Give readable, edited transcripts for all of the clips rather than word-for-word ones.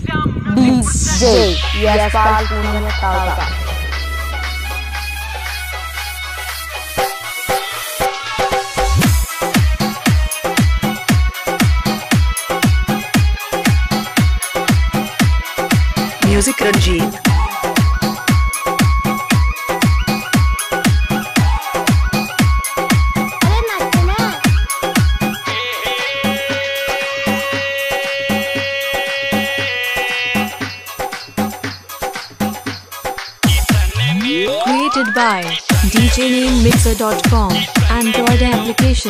DJ Yashpal Punya Tauka. Music Ranjit. Created by DJNameMixer.com Android application.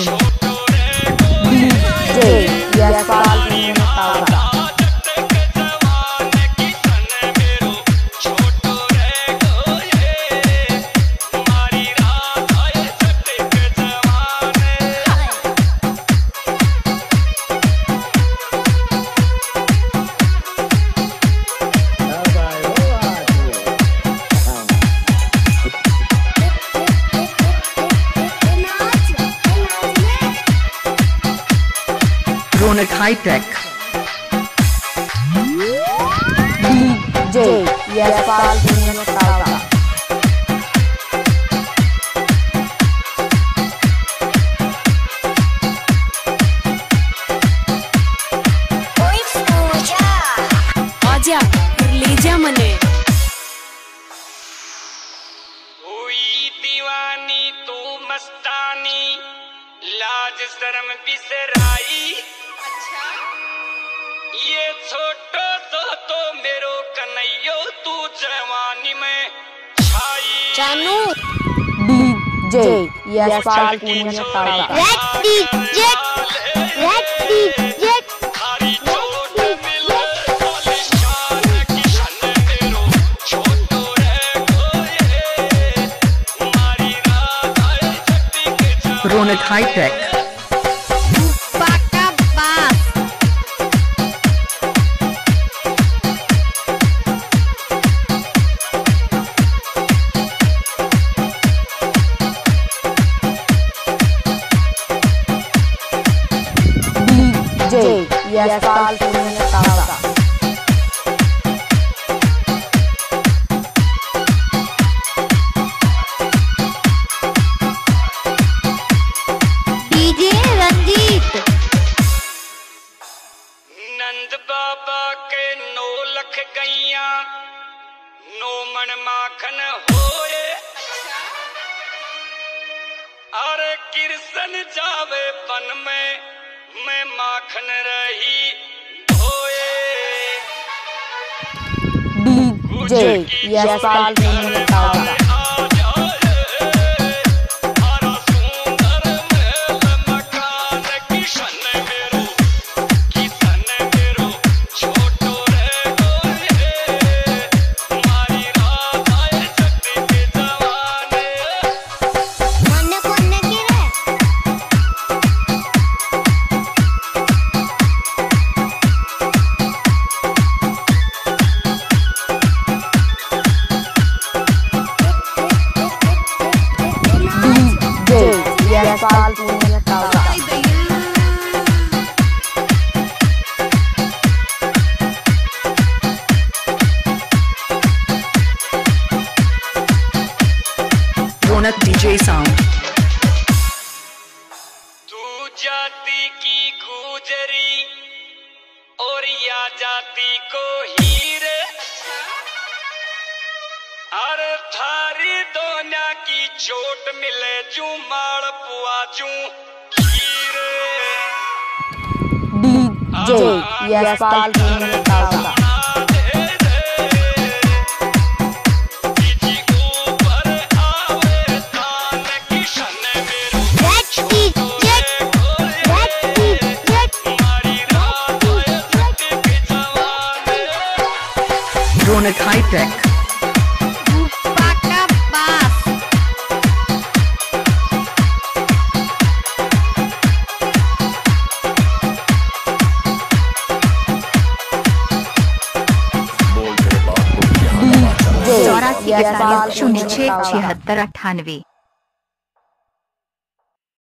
DJ Yashpal Punya Tauka. Ronak High Tech. DJ Yashpal Punya Tauka. आजा ले जा मने हुई दीवानी तू मस्तानी लाज शर्म बिसराई। अच्छा ये छोटो तो मेरो कन्हैयो तू जवानी में छाई। Chanu DJ Yashpal Punya Tauka. Ronak High Tech. DJ Yashpal Punya Tauka. DJ Ranjit. नंद बाबा के 9 लख गैया 9 मन माखन होए। अरे कृष्ण जावे पन में मैं माखन रही धोए। DJ Yashpal Punya Tauka. Yashpal Punya Tauka. Ronak DJ Sound. तू जाति की गुजरी और या जाति को हीरे। अरे थारी दोना की चोट मिले जू माल पुआ जू खीरे। DJ Yashpal Punya Tauka. Ronak High Tech. Yashpal 06 76 98